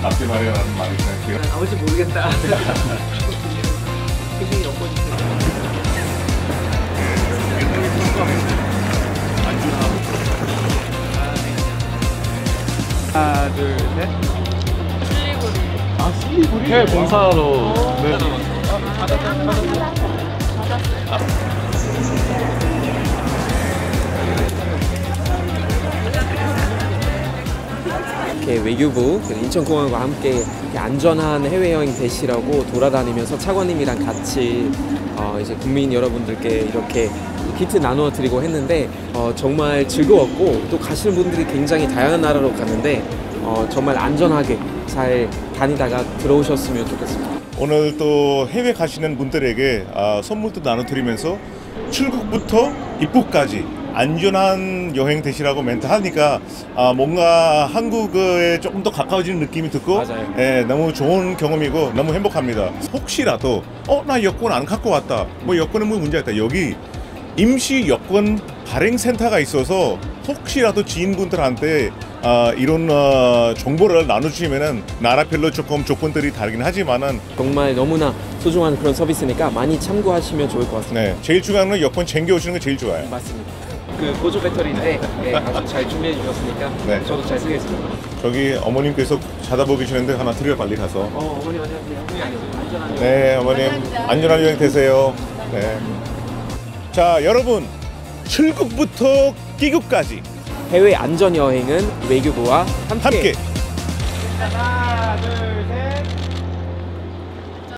앞뒤 마련하는 말이 그냥 아버지 모르겠다. 굉장히 여권이 하나, 둘, 셋. 슬리브리? 해외 봉사로. 네. 이렇게 외교부 인천공항과 함께 이렇게 안전한 해외여행 되시라고 돌아다니면서 차관님이랑 같이 이제 국민 여러분들께 이렇게 키트 나누어 드리고 했는데 정말 즐거웠고, 또 가시는 분들이 굉장히 다양한 나라로 갔는데 정말 안전하게 잘 다니다가 들어오셨으면 좋겠습니다. 오늘 또 해외 가시는 분들에게 선물도 나눠드리면서 출국부터 입국까지 안전한 여행 되시라고 멘트 하니까 뭔가 한국에 조금 더 가까워지는 느낌이 듣고 맞아요. 너무 좋은 경험이고 너무 행복합니다. 혹시라도 나 여권 안 갖고 왔다, 뭐 여권에 뭐 문제가 있다, 여기 임시 여권 발행센터가 있어서 혹시라도 지인분들한테 이런 정보를 나눠주시면은 나라별로 조금 조건들이 다르긴 하지만은 정말 너무나 소중한 그런 서비스니까 많이 참고하시면 좋을 것 같습니다. 네, 제일 중요한 건 여권 챙겨오시는 게 제일 좋아요. 맞습니다. 그 보조 배터리인데 아주 잘 준비해 주셨으니까 네. 저도 잘 쓰겠습니다. 저기 어머님께서 찾아보고 계시는데 하나 드려 빨리 가서. 어머니 안녕하세요. 안전한 네, 어머님 안전한 여행 되세요. 네. 자, 여러분, 출국부터 귀국까지 해외 안전 여행은 외교부와 함께. 함께. 하나, 둘, 셋.